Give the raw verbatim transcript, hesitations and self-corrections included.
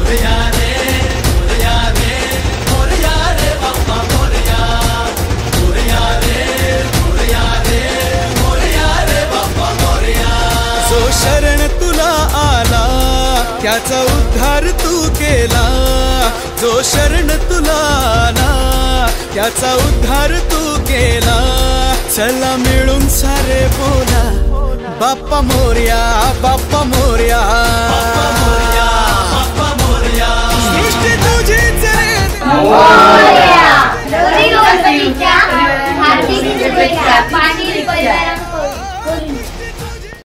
मोरया रे मोरया रे मोरया रे बाप्पा मोरया मोरया रे मोरया रे मोरया रे बाप्पा मोरया। जो शरण तुला आला त्याचा उद्धार तू केला, जो शरण तुला आला त्याचा उद्धार तू केला। चला मिळून सारे बोला बाप्पा मोरया बाप्पा मोरया बाप्पा मोरया।